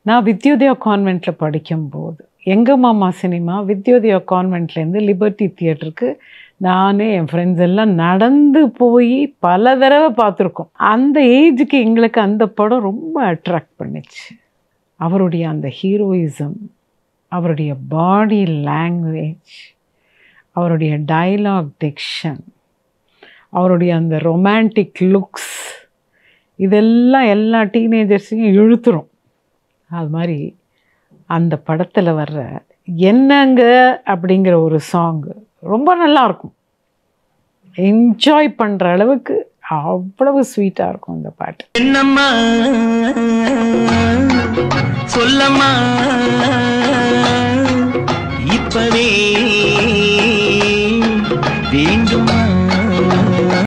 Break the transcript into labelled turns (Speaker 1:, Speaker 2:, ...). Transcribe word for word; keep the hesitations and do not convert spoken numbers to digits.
Speaker 1: நான் வித்யோதயா கான்வென்ட்டில் படிக்கும்போது எங்கள் மாமா சினிமா வித்யோதயா கான்வென்ட்லேருந்து லிபர்ட்டி தியேட்டருக்கு நானே என் ஃப்ரெண்ட்ஸ் எல்லாம் நடந்து போய் பல தடவை பார்த்துருக்கோம். அந்த ஏஜுக்கு எங்களுக்கு அந்த படம் ரொம்ப அட்ராக்ட் பண்ணிச்சு. அவருடைய அந்த ஹீரோயிசம், அவருடைய பாடி லாங்குவேஜ், அவருடைய டைலாக் டிக்ஷன், அவருடைய அந்த ரொமான்டிக் லுக்ஸ், இதெல்லாம் எல்லா டீனேஜர்ஸையும் இழுத்துரும். அது மாதிரி அந்த படத்தில் வர்ற என்னங்க அப்படிங்கிற ஒரு சாங்கு ரொம்ப நல்லாயிருக்கும். என்ஜாய் பண்ணுற அளவுக்கு அவ்வளவு ஸ்வீட்டாக இருக்கும் அந்த பாட்டு.
Speaker 2: என்னம்மா சொல்லம்மா இப்பவே வேண்டுமா